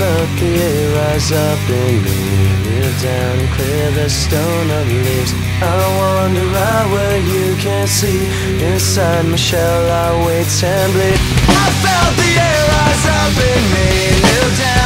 felt the air rise up in me. Kneel down and clear the stone of leaves. I wander out where you can't see. Inside my shell I wait and bleed. I felt the air rise up in me. Kneel down